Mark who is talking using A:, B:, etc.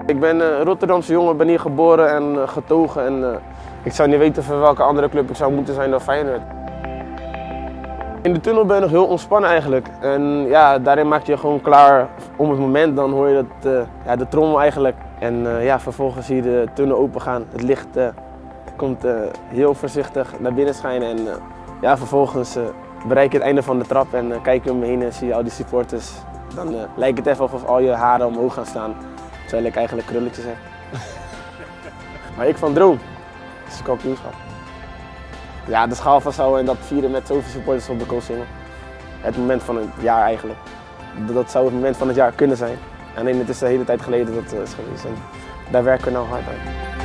A: Ik ben een Rotterdamse jongen, ben hier geboren en getogen. En ik zou niet weten voor welke andere club ik zou moeten zijn dan Feyenoord. In de tunnel ben je nog heel ontspannen eigenlijk. En ja, daarin maak je je gewoon klaar om het moment. Dan hoor je de trommel eigenlijk. En vervolgens zie je de tunnel open gaan. Het licht komt heel voorzichtig naar binnen schijnen. En vervolgens bereik je het einde van de trap en kijk je om me heen en zie je al die supporters. Dan lijkt het even alsof al je haren omhoog gaan staan. Terwijl ik eigenlijk krulletjes heb. Maar ik van droom. Het is een kampioenschap. Ja, de schaal vasthouden en dat vieren met zoveel supporters op de Koolsingel. Het moment van het jaar eigenlijk. Dat zou het moment van het jaar kunnen zijn. Alleen het is de hele tijd geleden dat het is geweest. En daar werken we nou hard aan.